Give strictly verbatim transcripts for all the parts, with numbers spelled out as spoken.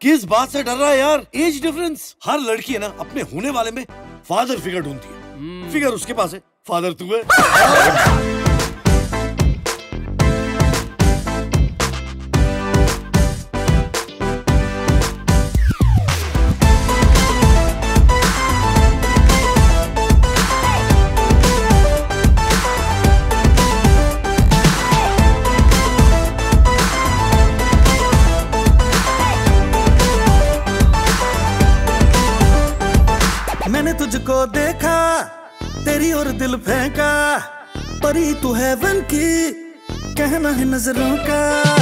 किस बात से डर रहा है यार? Age difference. हर लड़की है ना अपने होने वाले में फादर फिगर ढूंढती है। फिगर उसके पास है, फादर तू है। मैंने तुझको देखा, तेरी और दिल फेंका, परी तू हेवन की, कहना है नजरों का।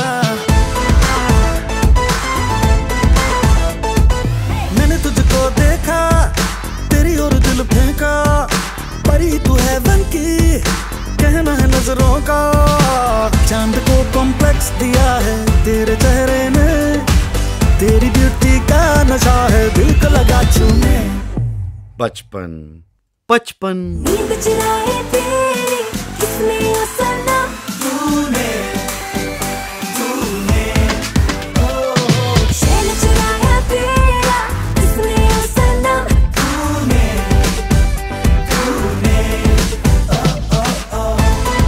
मैंने तुझको देखा, तेरी और दिल फेंका, परी तू हेवन की, कहना है नजरों का। चांद को कॉम्प्लेक्स दिया है तेरे चेहरे ने, तेरी ब्यूटी का नशा है दिल को लगा छूने। बचपन बचपन नींद चुराए तेरी किसने ओ सनम, तूने तूने ओ शैल चुराया तेरा किसने ओ सनम, तूने तूने ओ ओ ओ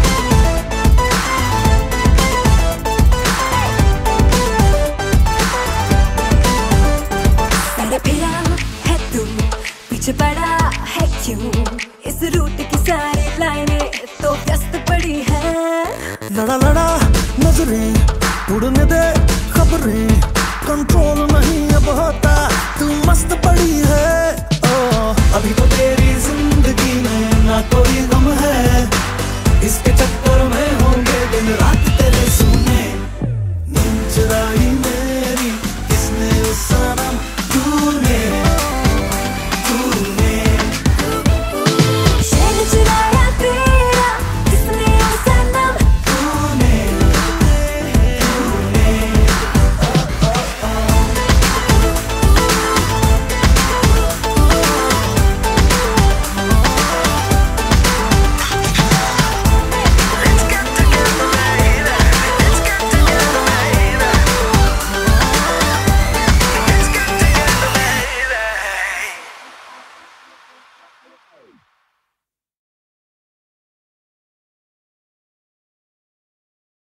सारा फिरा है तू, पीछे पड़ा है क्यों, इस रूट की सारी लाइनें तो व्यस्त पड़ी है। लड़ा लड़ा नजरें उड़ने दे खबरें, कंट्रोल नहीं अब होता, तू मस्त पड़ी है। ओ अभी तो तेरी जिंदगी में ना कोई गम है, इसके चक्कर में होंगे दिन रात तेरे सुन।